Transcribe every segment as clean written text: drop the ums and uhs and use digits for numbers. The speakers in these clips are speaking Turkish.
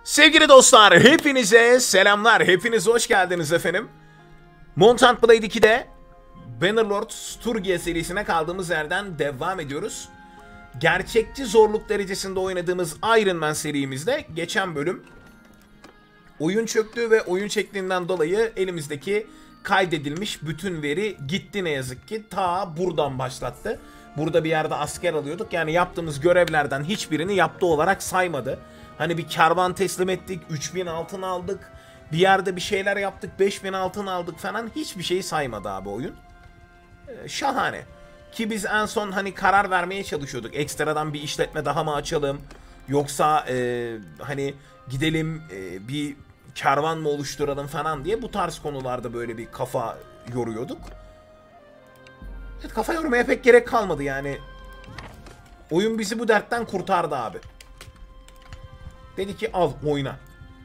Sevgili dostlar, hepinize selamlar, hepiniz hoş geldiniz efendim. Mount & Blade 2'de Bannerlord Sturgia serisine kaldığımız yerden devam ediyoruz. Gerçekçi zorluk derecesinde oynadığımız Iron Man serimizde geçen bölüm oyun çöktü ve oyun çektiğinden dolayı elimizdeki kaydedilmiş bütün veri gitti ne yazık ki. Ta buradan başlattı. Burada bir yerde asker alıyorduk. Yani yaptığımız görevlerden hiçbirini yaptığı olarak saymadı. Hani bir kervan teslim ettik, 3000 altın aldık. Bir yerde bir şeyler yaptık, 5000 altın aldık falan. Hiçbir şeyi saymadı abi oyun. Şahane. Ki biz en son hani karar vermeye çalışıyorduk. Ekstradan bir işletme daha mı açalım? Yoksa hani gidelim bir kervan mı oluşturalım falan diye bu tarz konularda böyle bir kafa yoruyorduk. Evet, kafa yormaya pek gerek kalmadı yani. Oyun bizi bu dertten kurtardı abi. Dedi ki al oyna.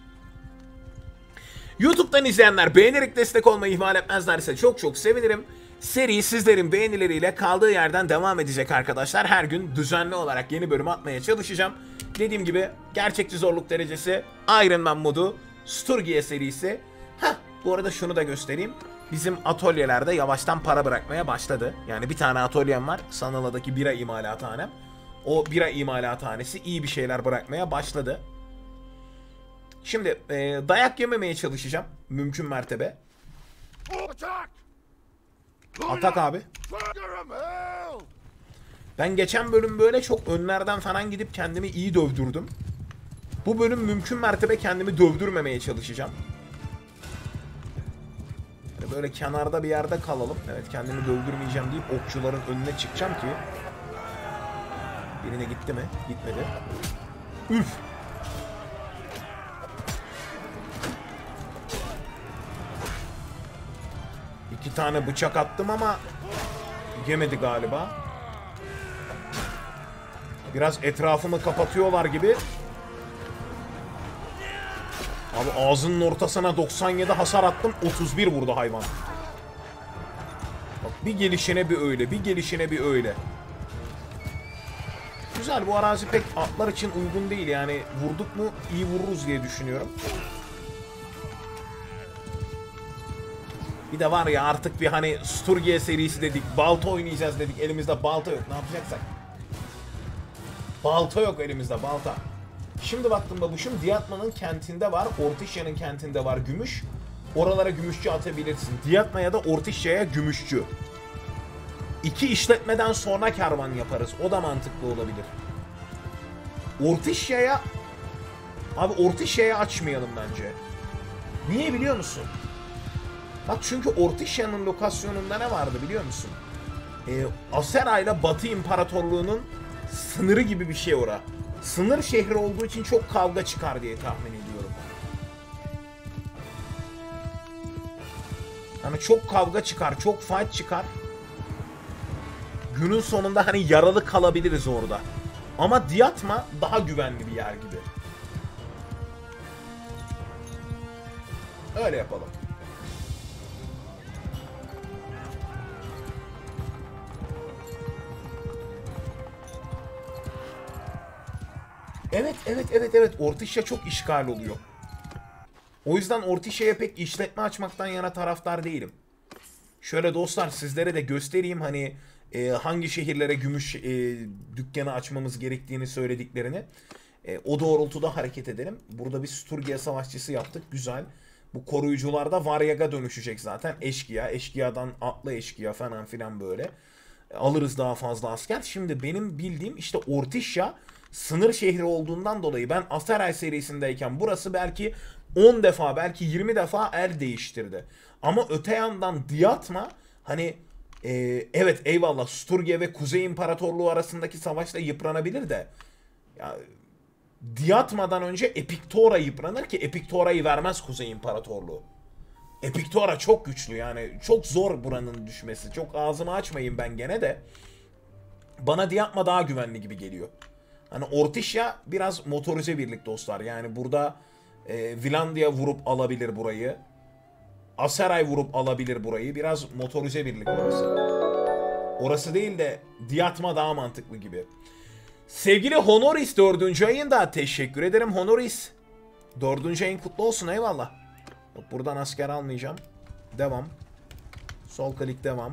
YouTube'dan izleyenler beğenerek destek olmayı ihmal etmezlerse çok çok sevinirim. Seri sizlerin beğenileriyle kaldığı yerden devam edecek arkadaşlar. Her gün düzenli olarak yeni bölüm atmaya çalışacağım. Dediğim gibi gerçekçi zorluk derecesi, Iron Man modu, Sturgia serisi. Bu arada şunu da göstereyim. Bizim atölyelerde yavaştan para bırakmaya başladı. Yani bir tane atölyem var. Sanala'daki bira imalathanem. O bira imalathanesi iyi bir şeyler bırakmaya başladı. Şimdi dayak yememeye çalışacağım. Mümkün mertebe. Atak abi. Ben geçen bölüm böyle çok önlerden falan gidip kendimi iyi dövdürdüm. Bu bölüm mümkün mertebe kendimi dövdürmemeye çalışacağım. Yani böyle kenarda bir yerde kalalım. Evet, kendimi dövdürmeyeceğim deyip okçuların önüne çıkacağım ki. Birine gitti mi? Gitmedi. Üf! İki tane bıçak attım ama yemedi galiba. Biraz etrafımı kapatıyorlar gibi. Abi ağzının ortasına 97 hasar attım. 31 vurdu hayvan. Bak bir gelişine bir öyle. Bir gelişine bir öyle. Güzel, bu arazi pek atlar için uygun değil. Yani vurduk mu iyi vururuz diye düşünüyorum. Bir de var ya artık bir hani Sturgia serisi dedik. Balta oynayacağız dedik. Elimizde balta yok. Ne yapacaksak? Balta yok elimizde, balta. Şimdi baktım babuşum, Diyatma'nın kentinde var. Ortişya'nın kentinde var gümüş. Oralara gümüşçü atabilirsin. Diyatma ya da Ortişya'ya gümüşçü. İki işletmeden sonra kervan yaparız. O da mantıklı olabilir. Ortişya'ya... Abi Ortişya'ya açmayalım bence. Niye biliyor musun? Bak çünkü Ortişya'nın lokasyonunda ne vardı biliyor musun? Asera ile Batı İmparatorluğu'nun sınırı gibi bir şey ora. Sınır şehri olduğu için çok kavga çıkar diye tahmin ediyorum. Yani çok kavga çıkar, çok fight çıkar. Günün sonunda hani yaralı kalabiliriz orada. Ama Diyatma daha güvenli bir yer gibi. Öyle yapalım. Evet. Ortişya çok işgal oluyor. O yüzden Ortişya'ya pek işletme açmaktan yana taraftar değilim. Şöyle dostlar sizlere de göstereyim hani hangi şehirlere gümüş dükkanı açmamız gerektiğini söylediklerini. O doğrultuda hareket edelim. Burada bir Sturgia savaşçısı yaptık. Güzel. Bu koruyucular da Varyag'a dönüşecek zaten. Eşkıya. Eşkıyadan atlı eşkıya falan filan böyle. Alırız daha fazla asker. Şimdi benim bildiğim işte Ortişya sınır şehri olduğundan dolayı ben Aseray serisindeyken burası belki 10 defa belki 20 defa el değiştirdi. Ama öte yandan Diyatma hani evet eyvallah Sturgia ve Kuzey İmparatorluğu arasındaki savaşta yıpranabilir de ya, Diyatma'dan önce Epiktora yıpranır ki Epiktora'yı vermez Kuzey İmparatorluğu. Epiktora çok güçlü yani çok zor buranın düşmesi. Çok ağzımı açmayayım ben gene de. Bana Diyatma daha güvenli gibi geliyor. Hani Ortişya biraz motorize birlik dostlar. Yani burada Vilandia vurup alabilir burayı. Aseray vurup alabilir burayı. Biraz motorize birlik orası. Orası değil de Diyatma daha mantıklı gibi. Sevgili Honoris 4. ayında teşekkür ederim Honoris. 4. ayın kutlu olsun, eyvallah. Bak, buradan asker almayacağım. Devam. Sol klik devam.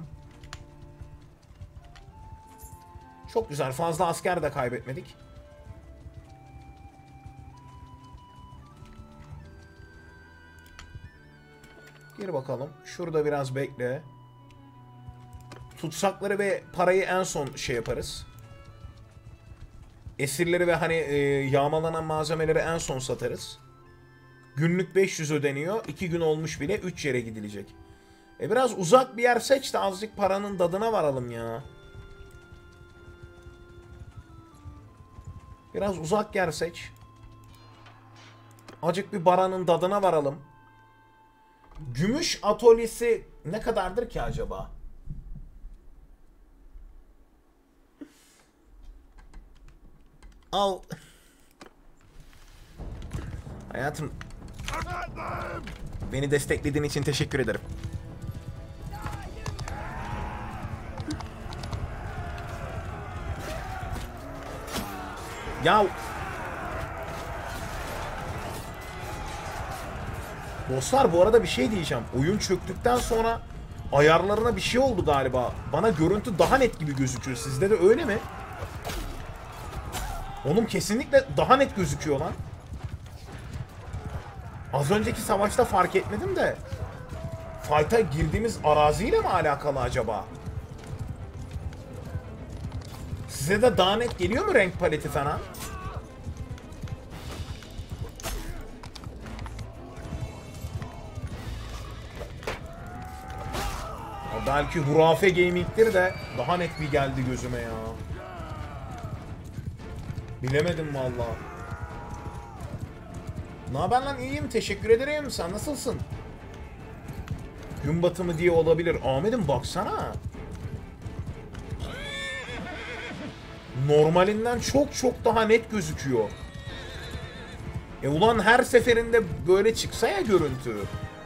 Çok güzel, fazla asker de kaybetmedik. Gir bakalım. Şurada biraz bekle. Tutsakları ve parayı en son şey yaparız. Esirleri ve hani yağmalanan malzemeleri en son satarız. Günlük 500 ödeniyor. 2 gün olmuş bile 3 yere gidilecek. Biraz uzak bir yer seç de azıcık paranın tadına varalım ya. Biraz uzak yer seç. Azıcık bir paranın tadına varalım. Gümüş atölyesi ne kadardır ki acaba? Al. Hayatım. Beni desteklediğin için teşekkür ederim. Ya. Dostlar, bu arada bir şey diyeceğim. Oyun çöktükten sonra ayarlarına bir şey oldu galiba. Bana görüntü daha net gibi gözüküyor. Sizde de öyle mi? Oğlum kesinlikle daha net gözüküyor lan. Az önceki savaşta fark etmedim de. Fight'a girdiğimiz araziyle mi alakalı acaba? Size de daha net geliyor mu renk paleti falan? Belki hurafe gaming'tir de daha net bir geldi gözüme ya. Bilemedim valla. Ne haber lan? İyiyim, teşekkür ederim. Sen nasılsın? Gün batımı diye olabilir. Ahmet'im baksana. Normalinden çok çok daha net gözüküyor. Ulan her seferinde böyle çıksa ya görüntü.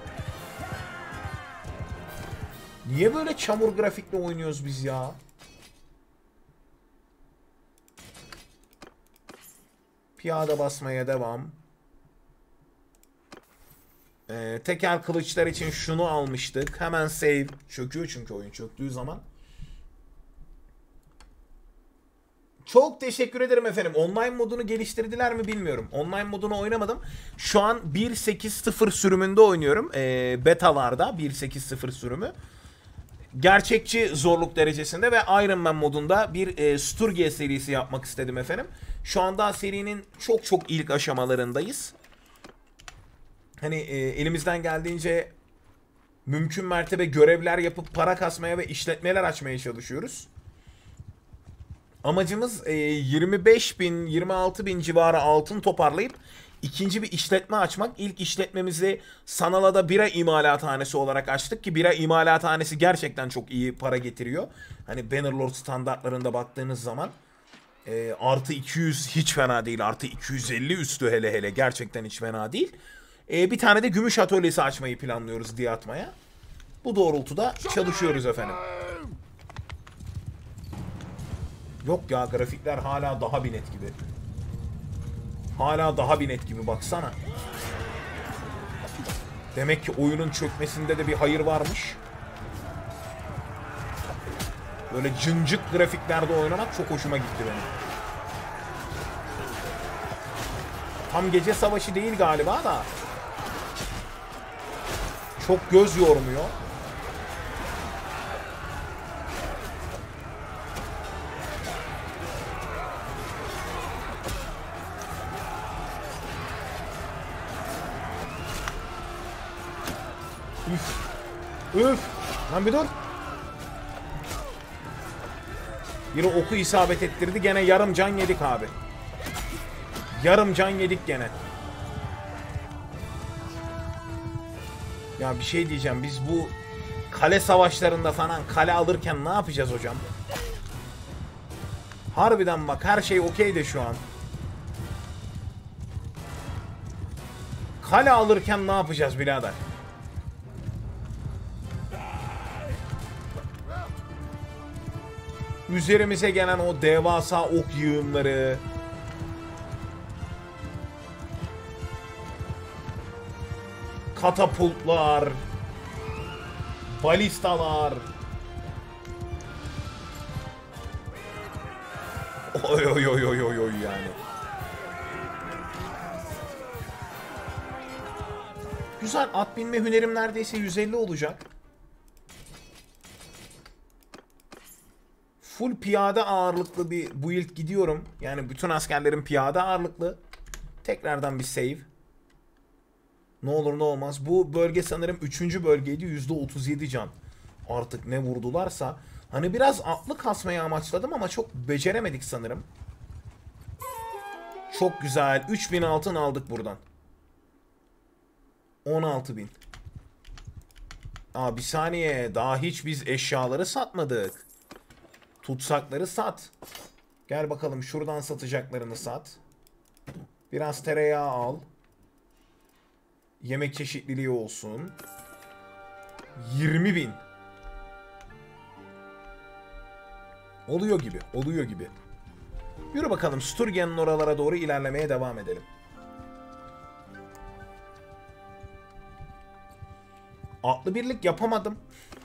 Niye böyle çamur grafikle oynuyoruz biz ya? Piyade basmaya devam. Tekel kılıçlar için şunu almıştık. Hemen save. Çöküyor çünkü oyun çöktüğü zaman. Çok teşekkür ederim efendim. Online modunu geliştirdiler mi bilmiyorum. Online modunu oynamadım. Şu an 1.8.0 sürümünde oynuyorum. Betalarda 1.8.0 sürümü. Gerçekçi zorluk derecesinde ve Iron Man modunda bir Sturge serisi yapmak istedim efendim. Şu anda serinin çok çok ilk aşamalarındayız. Hani elimizden geldiğince mümkün mertebe görevler yapıp para kasmaya ve işletmeler açmaya çalışıyoruz. Amacımız 25.000, 26.000 civarı altın toparlayıp ikinci bir işletme açmak. İlk işletmemizi Sanala'da bira imalathanesi olarak açtık ki bira imalathanesi gerçekten çok iyi para getiriyor. Hani Bannerlord standartlarında baktığınız zaman artı 200 hiç fena değil. Artı 250 üstü hele hele gerçekten hiç fena değil. Bir tane de gümüş atölyesi açmayı planlıyoruz Diyatma'ya. Bu doğrultuda çalışıyoruz efendim. Yok ya, grafikler hala daha bir net gibi. Hala daha bir net gibi, baksana. Demek ki oyunun çökmesinde de bir hayır varmış. Böyle cıncık grafiklerde oynamak çok hoşuma gitti benim. Tam gece savaşı değil galiba da. Çok göz yormuyor. Üf. Üf. Lan bir dur. Biri oku isabet ettirdi. Gene yarım can yedik abi. Yarım can yedik gene. Ya bir şey diyeceğim. Biz bu kale savaşlarında falan kale alırken ne yapacağız hocam? Harbiden bak, her şey okey de şu an. Kale alırken ne yapacağız birader? Üzerimize gelen o devasa ok yığınları. Katapultlar. Balistalar. Oy oy oy oy oy oy yani. Güzel, at binme hünerim neredeyse 150 olacak. Full piyade ağırlıklı bir build gidiyorum. Yani bütün askerlerim piyade ağırlıklı. Tekrardan bir save. Ne olur ne olmaz. Bu bölge sanırım 3. bölgeydi. %37 can. Artık ne vurdularsa. Hani biraz atlı kasmayı amaçladım ama çok beceremedik sanırım. Çok güzel. 3000 altın aldık buradan. 16.000. Aa bir saniye. Daha hiç biz eşyaları satmadık. Tutsakları sat. Gel bakalım şuradan satacaklarını sat. Biraz tereyağı al. Yemek çeşitliliği olsun. 20.000. Oluyor gibi. Oluyor gibi. Yürü bakalım Sturgen'in oralara doğru ilerlemeye devam edelim. Atlı birlik yapamadım.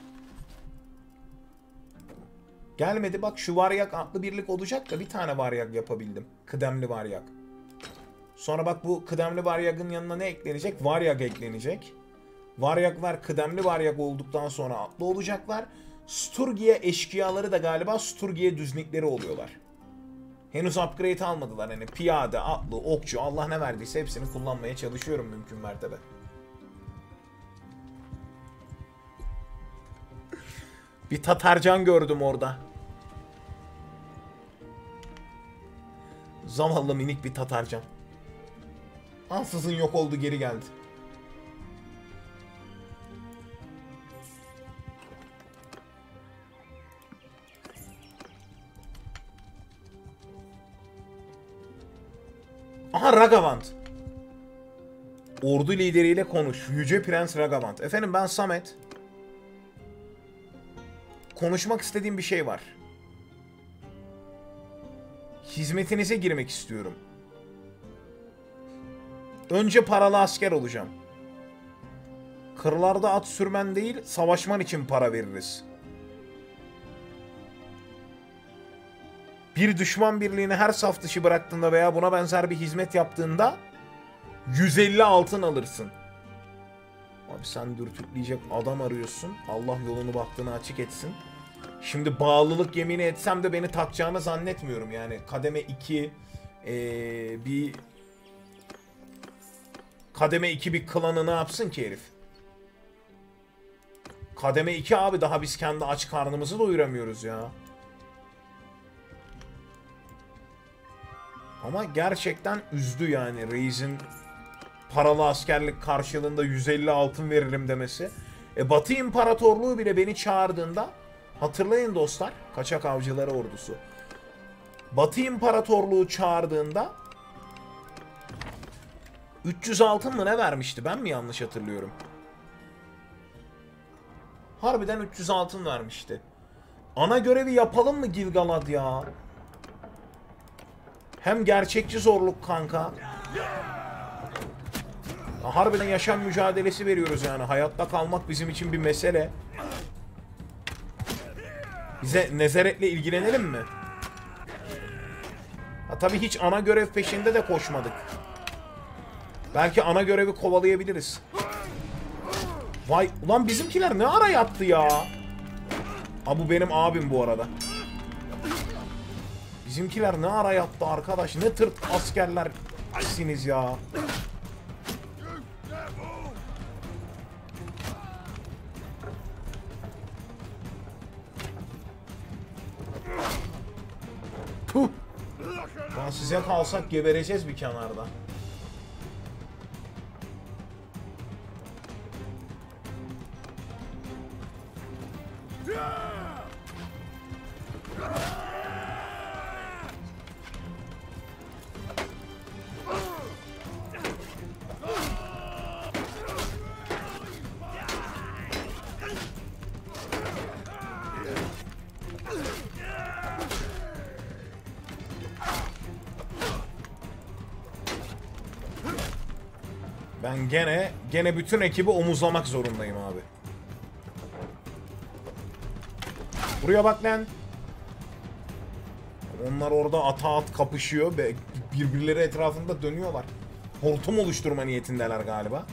Gelmedi bak şu varyak atlı birlik olacak da bir tane varyak yapabildim. Kıdemli varyak. Sonra bak bu kıdemli varyagın yanına ne eklenecek? Varyak eklenecek. Varyaklar kıdemli varyak olduktan sonra atlı olacaklar. Sturgiye eşkıyaları da galiba Sturgiye düznikleri oluyorlar. Henüz upgrade almadılar. Hani piyade, atlı, okçu Allah ne verdiyse hepsini kullanmaya çalışıyorum mümkün mertebe. Bir Tatarcan gördüm orada. Zavallı minik bir Tatarcan. Ansızın yok oldu, geri geldi. Aha Ragavant. Ordu lideriyle konuş. Yüce Prens Ragavant. Efendim ben Samet. Konuşmak istediğim bir şey var. Hizmetinize girmek istiyorum. Önce paralı asker olacağım. Kırlarda at sürmen değil, savaşman için para veririz. Bir düşman birliğini her saf dışı bıraktığında veya buna benzer bir hizmet yaptığında 150 altın alırsın. Abi sen dürtükleyecek adam arıyorsun. Allah yolunu bahtını açık etsin. Şimdi bağlılık yemini etsem de beni takacağını zannetmiyorum. Yani kademe 2 bir kademe 2 bir klanı ne yapsın ki herif? Kademe 2 abi, daha biz kendi aç karnımızı doyuramıyoruz ya. Ama gerçekten üzdü yani Reis'in paralı askerlik karşılığında 150 altın veririm demesi. Batı İmparatorluğu bile beni çağırdığında, hatırlayın dostlar, kaçak avcıları ordusu. Batı İmparatorluğu çağırdığında 300 altın mı ne vermişti? Ben mi yanlış hatırlıyorum? Harbiden 300 altın vermişti. Ana görevi yapalım mı Gilgalad ya? Hem gerçekçi zorluk kanka. Harbiden yaşam mücadelesi veriyoruz yani. Hayatta kalmak bizim için bir mesele. Bize Nezaret'le ilgilenelim mi? Ha, tabii hiç ana görev peşinde de koşmadık. Belki ana görevi kovalayabiliriz. Vay ulan bizimkiler ne ara yattı ya? Ha bu benim abim bu arada. Bizimkiler ne ara yattı arkadaş? Ne tırt askerlersiniz ya. Puh. Lan size kalsak gebereceğiz bir kenarda. Ben gene bütün ekibi omuzlamak zorundayım abi. Buraya bak lan. Onlar orada ata at kapışıyor ve birbirleri etrafında dönüyorlar. Hortum oluşturma niyetindeler galiba.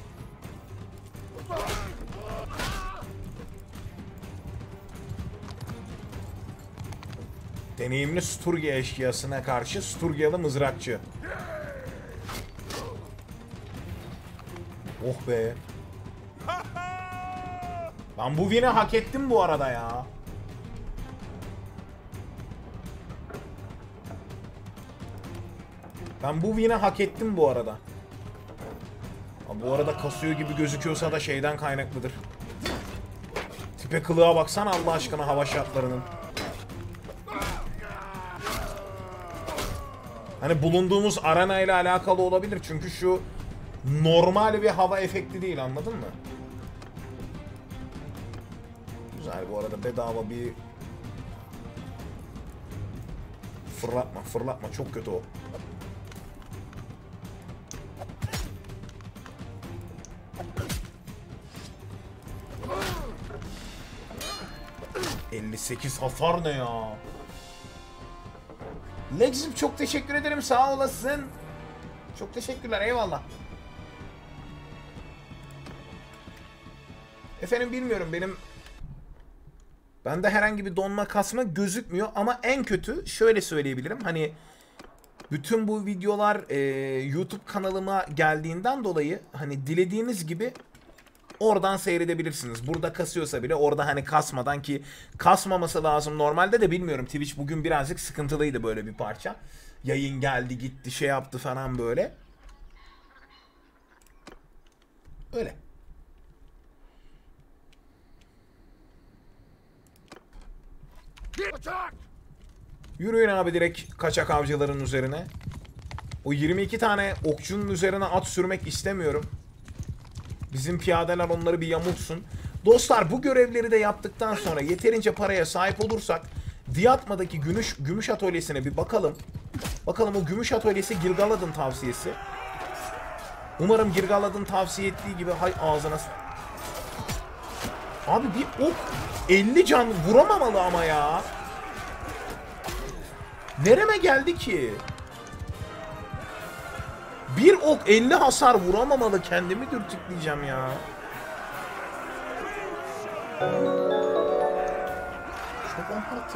Deneyimli Sturgia eşkıyasına karşı Sturgialı mızrakçı. Oh be. Ben bu win'i hak ettim bu arada ya. Ben bu win'i hak ettim bu arada. Ha, bu arada kasıyor gibi gözüküyorsa da şeyden kaynaklıdır. Tipe kılığa baksana Allah aşkına hava şartlarının. Hani bulunduğumuz arena ile alakalı olabilir çünkü şu normal bir hava efekti değil, anladın mı? Güzel, bu arada bedava bir fırlatma çok kötü o. ...58 hasar ne ya? Lexim çok teşekkür ederim, sağ olasın. Çok teşekkürler, eyvallah. Efendim bilmiyorum, bende herhangi bir donma kasma gözükmüyor ama en kötü şöyle söyleyebilirim. Hani bütün bu videolar YouTube kanalıma geldiğinden dolayı hani dilediğiniz gibi oradan seyredebilirsiniz. Burada kasıyorsa bile orada hani kasmadan, ki kasmaması lazım normalde de, bilmiyorum. Twitch bugün birazcık sıkıntılıydı böyle bir parça. Yayın geldi gitti şey yaptı falan böyle. Öyle. Yürüyün abi direkt kaçak avcıların üzerine. O 22 tane okçunun üzerine at sürmek istemiyorum. Bizim piyadeler onları bir yamultsun. Dostlar, bu görevleri de yaptıktan sonra yeterince paraya sahip olursak Diyatma'daki gümüş atölyesine bir bakalım. Bakalım o gümüş atölyesi Gilgalad'ın tavsiyesi. Umarım Gilgalad'ın tavsiye ettiği gibi, hay ağzına... Abi bir ok 50 can vuramamalı ama ya. Nereme geldi ki? Bir ok 50 hasar vuramamalı, kendimi dürtükleyeceğim ya. Çok ahatı.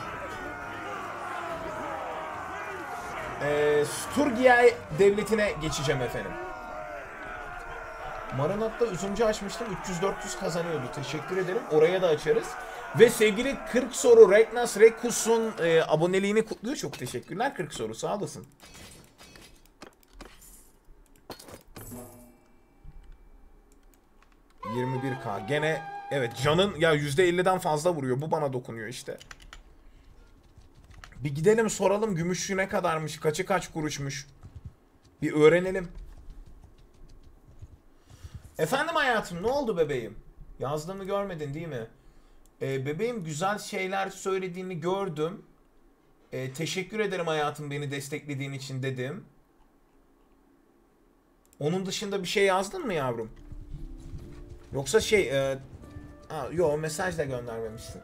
Sturgia devletine geçeceğim efendim. Marinat'ta üzümcü açmıştım. 300-400 kazanıyordu. Teşekkür ederim. Oraya da açarız. Ve sevgili 40 soru Regnas Rekus'un aboneliğini kutluyor. Çok teşekkürler 40 soru. Sağ olasın. ...21k. Gene evet, canın ya %50'den fazla vuruyor. Bu bana dokunuyor işte. Bir gidelim soralım, gümüşü ne kadarmış? Kaç kuruşmuş? Bir öğrenelim. Efendim hayatım, ne oldu bebeğim? Yazdığımı görmedin değil mi? Bebeğim, güzel şeyler söylediğini gördüm. Teşekkür ederim hayatım, beni desteklediğin için dedim. Onun dışında bir şey yazdın mı yavrum? Yoksa yo, mesaj da göndermemişsin.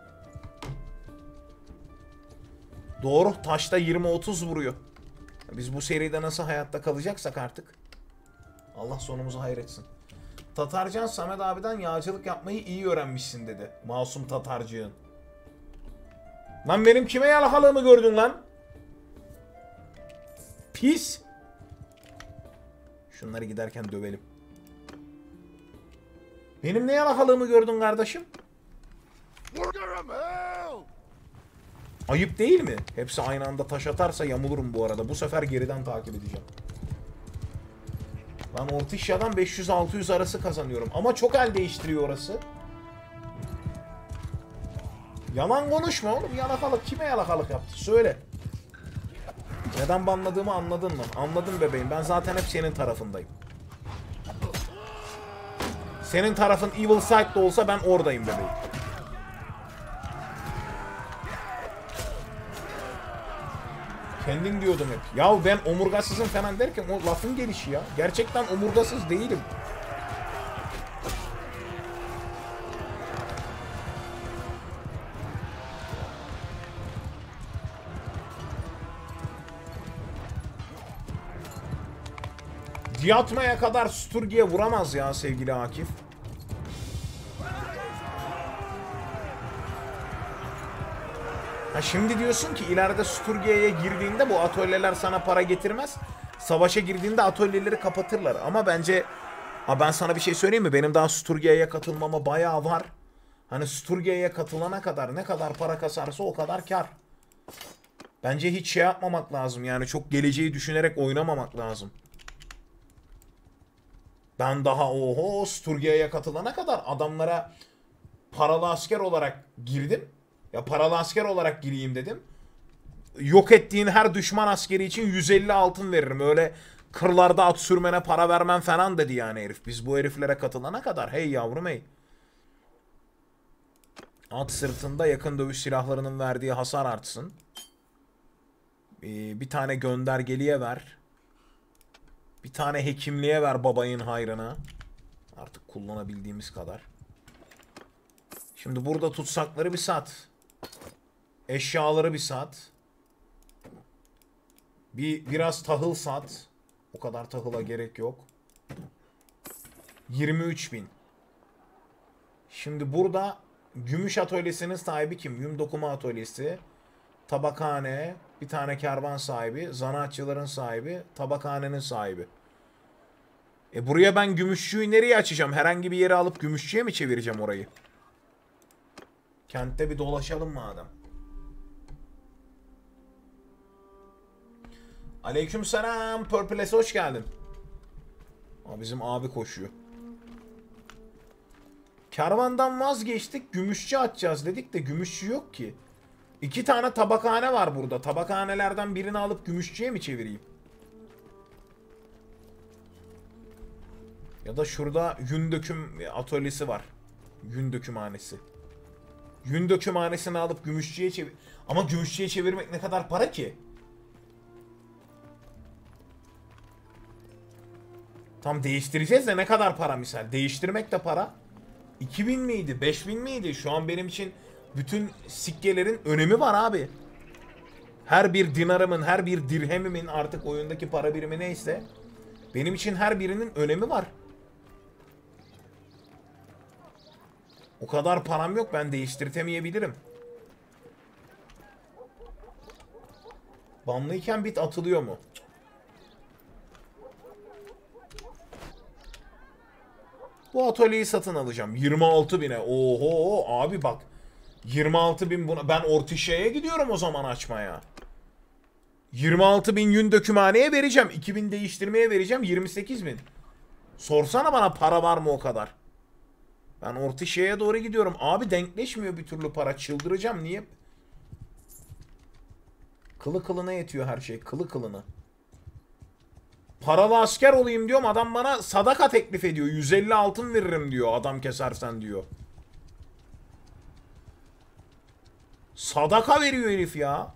Doğru, taşta 20-30 vuruyor. Biz bu seride nasıl hayatta kalacaksak artık. Allah sonumuzu hayretsin. Tatarcan Samet abiden yağcılık yapmayı iyi öğrenmişsin dedi. Masum Tatarcığın. Lan benim kime yalakalığımı gördün lan? Pis. Şunları giderken dövelim. Benim ne yalakalığımı gördün kardeşim? Ayıp değil mi? Hepsi aynı anda taş atarsa yamulurum bu arada. Bu sefer geriden takip edeceğim. Ben Ortişya'dan 500-600 arası kazanıyorum. Ama çok el değiştiriyor orası. Yalan konuşma oğlum. Yalakalık. Kime yalakalık yaptı? Söyle. Neden banladığımı anladın mı? Anladım bebeğim. Ben zaten hep senin tarafındayım. Senin tarafın Evil Side'da olsa ben oradayım bebeğim. Kendin diyordum hep. Ya ben omurgasızım falan derken o lafın gelişi ya. Gerçekten omurgasız değilim. Kiyatma'ya kadar Sturgi'ye vuramaz ya sevgili Akif. Ha şimdi diyorsun ki ileride Sturgi'ye girdiğinde bu atölyeler sana para getirmez. Savaşa girdiğinde atölyeleri kapatırlar. Ama bence ben sana bir şey söyleyeyim mi? Benim daha Sturgi'ye katılmama bayağı var. Hani Sturgi'ye katılana kadar ne kadar para kasarsa o kadar kar. Bence hiç şey yapmamak lazım. Yani çok geleceği düşünerek oynamamak lazım. Ben daha Sturgi'ye katılana kadar adamlara paralı asker olarak girdim. Ya paralı asker olarak gireyim dedim. Yok ettiğin her düşman askeri için 150 altın veririm. Öyle kırlarda at sürmene para vermem falan dedi yani herif. Biz bu heriflere katılana kadar hey yavrum hey. At sırtında yakın dövüş silahlarının verdiği hasar artsın. Bir tane göndergeliğe ver. Bir tane hekimliğe ver babayın hayrına. Artık kullanabildiğimiz kadar. Şimdi burada tutsakları bir sat. Eşyaları bir sat. Biraz tahıl sat. O kadar tahıla gerek yok. 23.000. Şimdi burada gümüş atölyesinin sahibi kim? Yün dokuma atölyesi. Tabakhane. Bir tane kervan sahibi. Zanaatçıların sahibi. Tabakhanenin sahibi. Buraya ben gümüşçüyü nereye açacağım? Herhangi bir yere alıp gümüşçüye mi çevireceğim orayı? Kentte bir dolaşalım madem. Aleykümselam. Purple'e hoş geldin. Bizim abi koşuyor. Kervandan vazgeçtik. Gümüşçü açacağız dedik de gümüşçü yok ki. 2 tane tabakhane var burada. Tabakhanelerden birini alıp gümüşçüye mi çevireyim? Ya da şurada yün döküm atölyesi var. Yün dökümhanesi. Yün dökümhanesini alıp gümüşçüye çevir... Ama gümüşçüye çevirmek ne kadar para ki? Tam değiştireceğiz de ne kadar para misal? Değiştirmek de para. 2000 miydi? 5000 miydi? Şu an benim için bütün sikkelerin önemi var abi. Her bir dinarımın, her bir dirhemimin artık oyundaki para birimi neyse benim için her birinin önemi var. O kadar param yok, ben değiştirtemeyebilirim. Banlıyken bit atılıyor mu? Bu atölyeyi satın alacağım. 26.000'e. Oho abi bak. 26.000 buna. Ben Ortişe'ye gidiyorum o zaman açmaya. 26.000 yün dökümhaneye vereceğim. 2.000 değiştirmeye vereceğim. 28.000. Sorsana bana para var mı o kadar. Ben Ortişe'ye doğru gidiyorum. Abi denkleşmiyor bir türlü para. Çıldıracağım. Niye? Kılı kılına yetiyor her şey. Kılı kılına. Paralı asker olayım diyorum. Adam bana sadaka teklif ediyor. 150 altın veririm diyor. Adam kesersen diyor. Sadaka veriyor herif ya.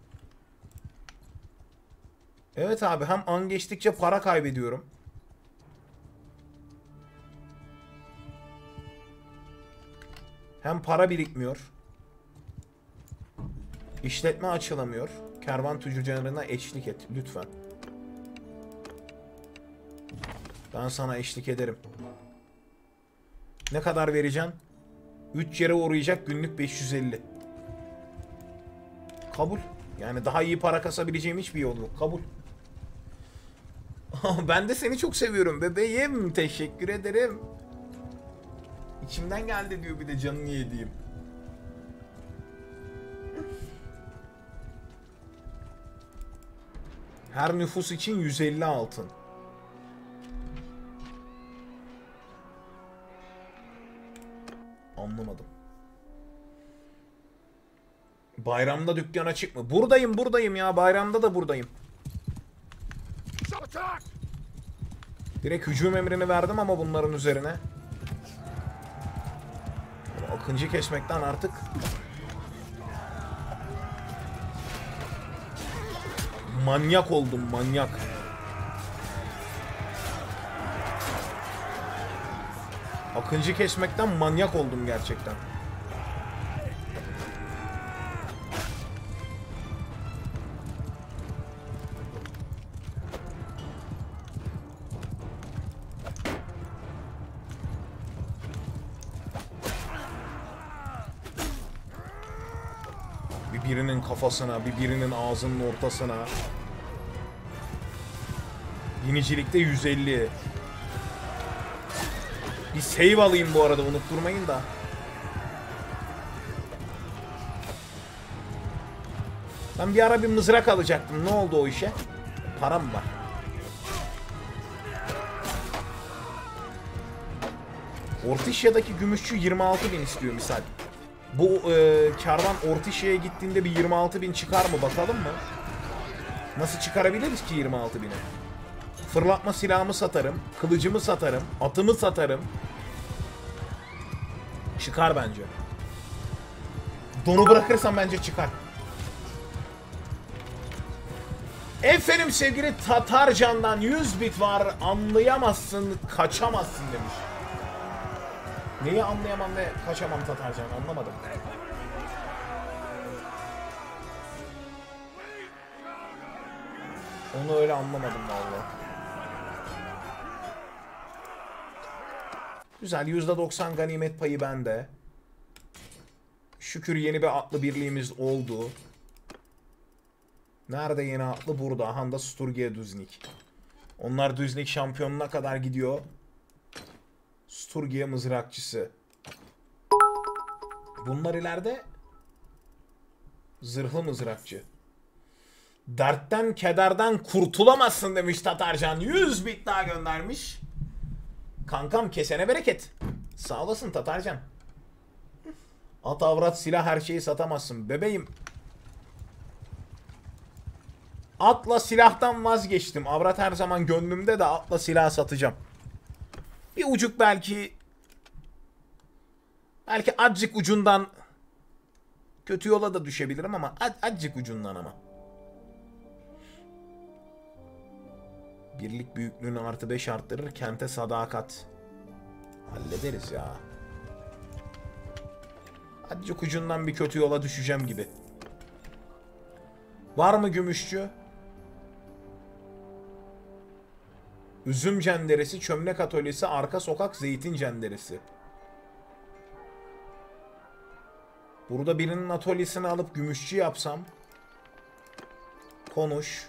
Evet abi, hem an geçtikçe para kaybediyorum. Hem para birikmiyor. İşletme açılamıyor. Kervan tüccarlarına eşlik et lütfen. Ben sana eşlik ederim. Ne kadar vereceksin? 3 yere uğrayacak, günlük 550. Kabul. Yani daha iyi para kasabileceğim hiçbir yol yok. Kabul. Ben de seni çok seviyorum bebeğim. Teşekkür ederim. İçimden geldi diyor bir de canını yediğim. Her nüfus için 150 altın. Anlamadım. Bayramda dükkan açık mı? Buradayım ya. Bayramda da buradayım. Direkt hücum emrini verdim ama bunların üzerine. Akıncı kesmekten artık manyak oldum, manyak. Akıncı kesmekten manyak oldum gerçekten. birinin kafasına, birinin ağzının ortasına. Binicilikte 150. Bir save alayım bu arada, unutturmayın da. Ben bir ara bir mızrak alacaktım. Ne oldu o işe? Param var. Ortişya'daki gümüşçü 26.000 istiyor misal. Bu karvan Ortişya'ya gittiğinde bir 26.000 çıkar mı bakalım mı? Nasıl çıkarabiliriz ki 26.000'i? Fırlatma silahımı satarım, kılıcımı satarım, atımı satarım. Çıkar bence. Donu bırakırsam bence çıkar. Efendim sevgili Tatarcan'dan 100 bit var. Anlayamazsın, kaçamazsın demiş. Neyi anlayamam ve kaçamam Tatarcan, anlamadım. Onu öyle anlamadım vallahi. Güzel, %90 ganimet payı bende. Şükür yeni bir atlı birliğimiz oldu. Nerede yeni atlı? Burada. Aha da Sturgia Düznik. Onlar Düznik şampiyonuna kadar gidiyor. Sturgia mızrakçısı. Bunlar ileride zırhlı mızrakçı. Dertten kederden kurtulamazsın demiş Tatarcan. 100 bit daha göndermiş. Kankam kesene bereket. Sağ olasın Tatarcan. At, avrat, silah, her şeyi satamazsın. Bebeğim. Atla silahtan vazgeçtim. Avrat her zaman gönlümde de atla silah satacağım. Bir ucuk belki azıcık ucundan kötü yola da düşebilirim ama azıcık ucundan ama. Birlik büyüklüğünü +5 arttırır. Kente sadakat. Hallederiz ya. Azıcık ucundan bir kötü yola düşeceğim gibi. Var mı gümüşçü? Üzüm cenderesi, çömlek atölyesi, arka sokak, zeytin cenderesi. Burada birinin atölyesini alıp gümüşçü yapsam. Konuş.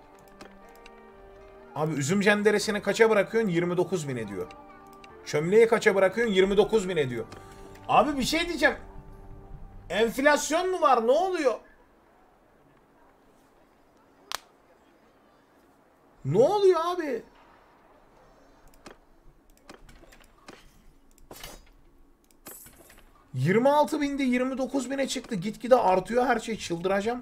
Abi üzüm cenderesini kaça bırakıyorsun? 29.000 ediyor. Çömleği kaça bırakıyorsun? 29.000 ediyor. Abi bir şey diyeceğim. Enflasyon mu var? Ne oluyor? Ne oluyor abi? ...26.000'de 29.000'e çıktı. Gitgide artıyor her şey. Çıldıracağım.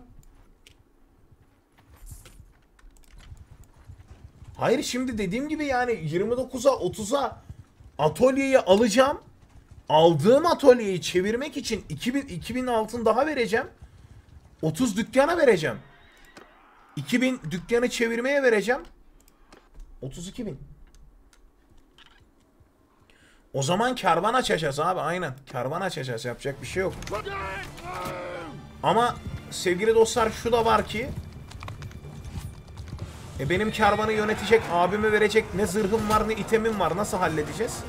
Hayır, şimdi dediğim gibi yani 29'a 30'a atölyeyi alacağım. Aldığım atölyeyi çevirmek için 2000 altın daha vereceğim. 30 dükkana vereceğim. 2000 dükkanı çevirmeye vereceğim. 32.000. O zaman kervan açacağız abi, aynen. Kervan açacağız, yapacak bir şey yok. Ama sevgili dostlar şu da var ki benim kervanı yönetecek, abime verecek ne zırhım var ne itemim var. Nasıl halledeceğiz?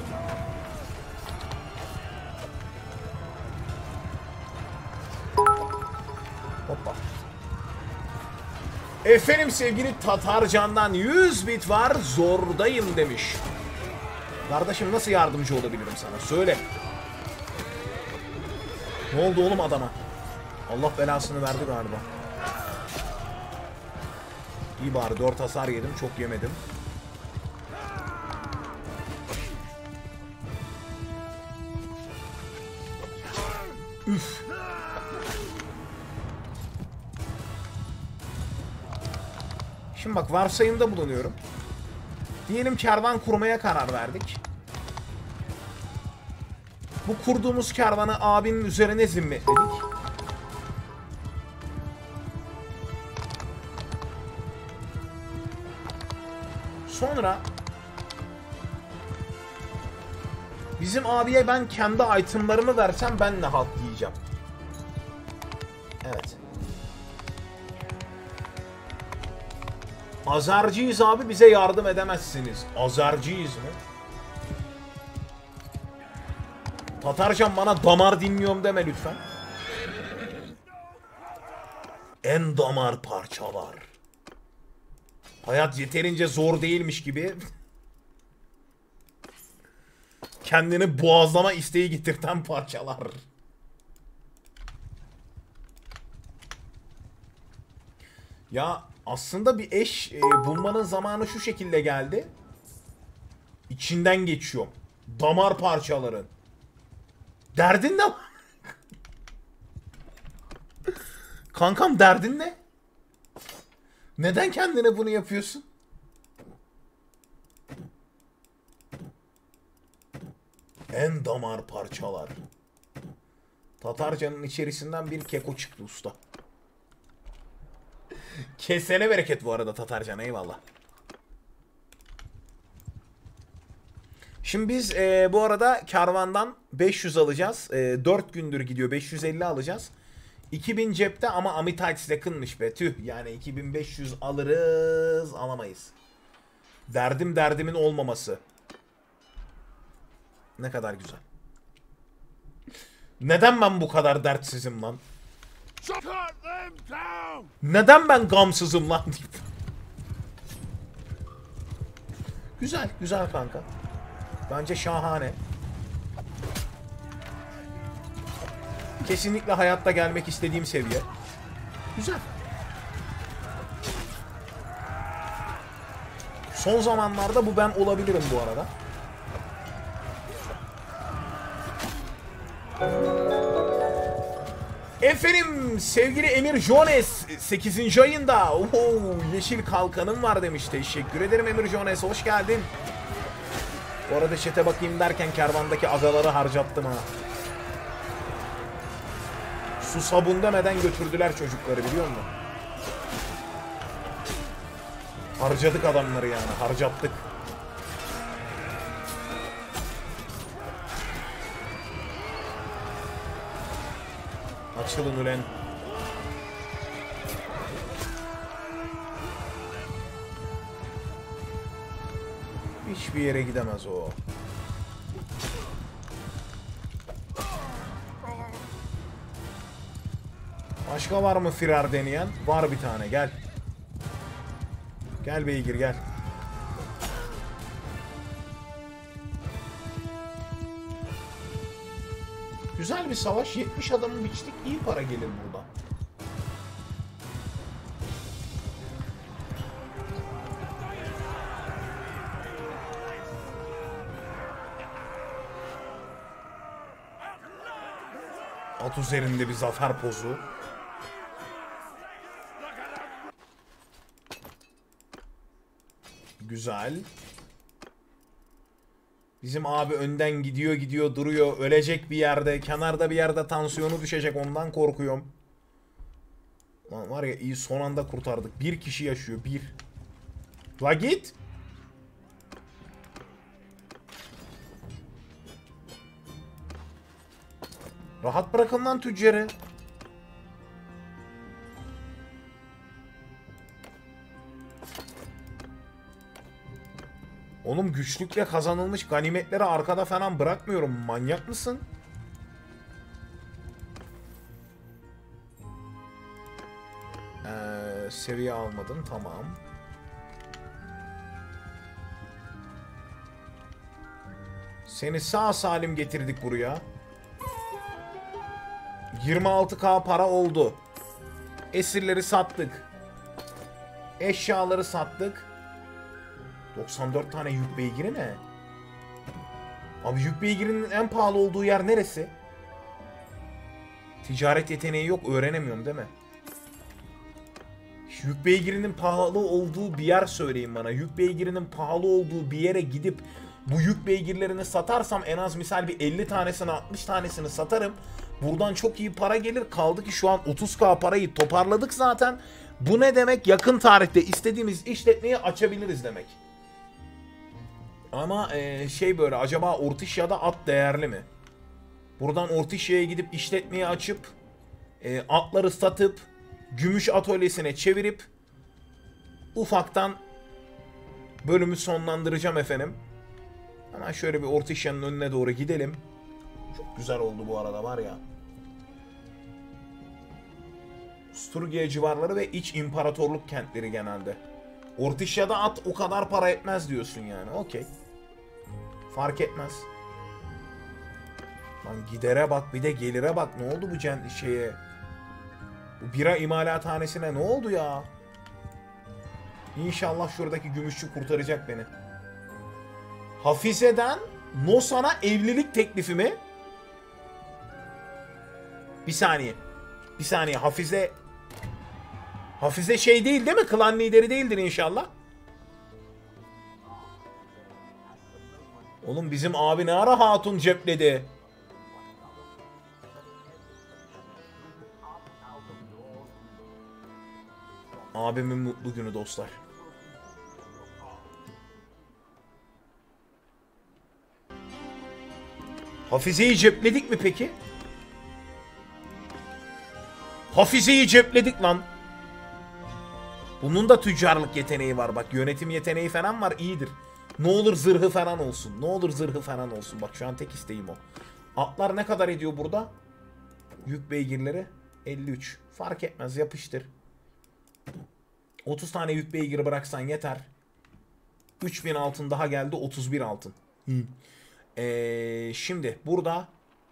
Hoppa. Efendim sevgili Tatarcan'dan 100 bit var. Zordayım demiş. Kardeşim nasıl yardımcı olabilirim sana? Söyle. Ne oldu oğlum adama? Allah belasını verdi galiba. İyi bari 4 hasar yedim. Çok yemedim. Üf. Şimdi bak, varsayımda bulunuyorum. Diyelim kervan kurmaya karar verdik. Bu kurduğumuz kervanı abinin üzerine zimmetledik. Sonra bizim abiye ben kendi itemlarımı versem ben ne halt yiyeceğim. Evet. Azerciyiz abi, bize yardım edemezsiniz. Azerciyiz mi? Tatarcan bana damar dinliyorum deme lütfen. En damar parçalar. Hayat yeterince zor değilmiş gibi kendini boğazlama isteği getirten parçalar. Ya aslında bir eş bulmanın zamanı şu şekilde geldi. İçinden geçiyorum. Damar parçaların. Derdin ne? Kankam derdin ne? Neden kendine bunu yapıyorsun? En damar parçalar. Tatarcanın içerisinden bir keko çıktı usta. Kesene bereket bu arada Tatarcan, eyvallah. Şimdi biz bu arada kervandan 500 alacağız. 4 gündür gidiyor, 550 alacağız. 2000 cepte ama Amitites yakınmış be, tüh. Yani 2500 alırız, alamayız. Derdim derdimin olmaması. Ne kadar güzel. Neden ben bu kadar dertsizim lan? Neden ben gamsızım lan deyip. Güzel, güzel kanka. Bence şahane. Kesinlikle hayatta gelmek istediğim seviye. Güzel. Son zamanlarda bu ben olabilirim bu arada. Efendim sevgili Emir Jones 8. ayında yeşil kalkanım var demiş. Teşekkür ederim Emir Jones, hoş geldin. Bu arada chat'e bakayım derken kervandaki agaları harcattım ha. Su sabun demeden götürdüler çocukları, biliyor musun? Harcadık adamları yani, harcattık. Açılın ulen. Hiçbir yere gidemez o. Başka var mı firar deneyen? Var bir tane, gel. Gel beygir gel. Güzel bir savaş. 70 adamı biçtik. İyi para gelir burada. At üzerinde bir zafer pozu. Güzel. Bizim abi önden gidiyor duruyor. Ölecek bir yerde. Kenarda bir yerde tansiyonu düşecek. Ondan korkuyorum. Lan var ya, iyi son anda kurtardık. Bir kişi yaşıyor. Bir. La git. Rahat bırakın lan tüccarı. Oğlum güçlükle kazanılmış ganimetleri arkada falan bırakmıyorum. Manyak mısın? Seviye almadın. Tamam. Seni sağ salim getirdik buraya. 26k para oldu. Esirleri sattık. Eşyaları sattık. 94 tane yük beygiri ne? Abi yük beygirinin en pahalı olduğu yer neresi? Ticaret yeteneği yok, öğrenemiyorum değil mi? Yük beygirinin pahalı olduğu bir yer söyleyin bana. Yük beygirinin pahalı olduğu bir yere gidip bu yük beygirlerini satarsam en az misal bir 50 tanesini 60 tanesini satarım. Buradan çok iyi para gelir. Kaldı ki şu an 30k parayı toparladık zaten. Bu ne demek? Yakın tarihte istediğimiz işletmeyi açabiliriz demek. Ama şey böyle, acaba Ortişya'da at değerli mi? Buradan Ortişya'ya gidip işletmeyi açıp atları satıp gümüş atölyesine çevirip ufaktan bölümü sonlandıracağım efendim. Hemen şöyle bir Ortişya'nın önüne doğru gidelim. Çok güzel oldu bu arada var ya. Sturgia civarları ve iç imparatorluk kentleri genelde. Ortişya'da at o kadar para etmez diyorsun yani. Okey. Fark etmez. Lan gidere bak bir de gelire bak. Ne oldu bu şeye? Bu bira imalathanesine ne oldu ya? İnşallah şuradaki gümüşçü kurtaracak beni. Hafize'den Nosan'a evlilik teklifi mi? Bir saniye. Bir saniye. Hafize şey değil mi? Klan lideri değildir inşallah. Oğlum bizim abi ne ara hatun cepledi? Abimin mutlu günü dostlar. Hafize'yi cepledik mi peki? Hafize'yi cepledik lan. Bunun da tüccarlık yeteneği var bak. Yönetim yeteneği falan var, iyidir. Ne olur zırhı falan olsun. Ne olur zırhı falan olsun. Bak şu an tek isteğim o. Atlar ne kadar ediyor burada? Yük beygirleri 53. Fark etmez, yapıştır. 30 tane yük beygiri bıraksan yeter. 3000 altın daha geldi, 31 altın. Şimdi burada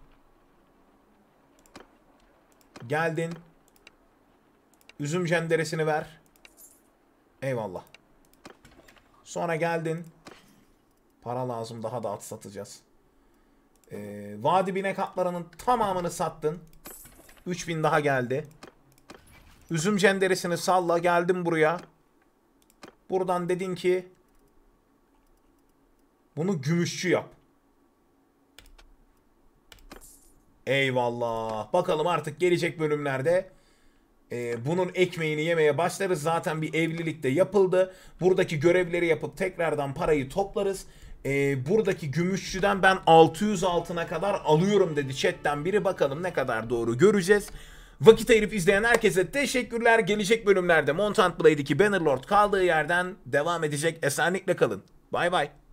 geldin. Üzüm cenderesini ver. Eyvallah. Sonra geldin. Para lazım, daha da at satacağız. Vadi binek atlarının tamamını sattın. 3000 daha geldi. Üzüm cenderesini salla, geldim buraya. Buradan dedin ki bunu gümüşçü yap. Eyvallah. Bakalım artık gelecek bölümlerde bunun ekmeğini yemeye başlarız. Zaten bir evlilik de yapıldı. Buradaki görevleri yapıp tekrardan parayı toplarız. Buradaki gümüşçüden ben 600 altına kadar alıyorum dedi chatten biri. Bakalım ne kadar doğru, göreceğiz. Vakit ayırıp izleyen herkese teşekkürler. Gelecek bölümlerde Montant Blade'deki Bannerlord kaldığı yerden devam edecek. Esenlikle kalın. Bay bay.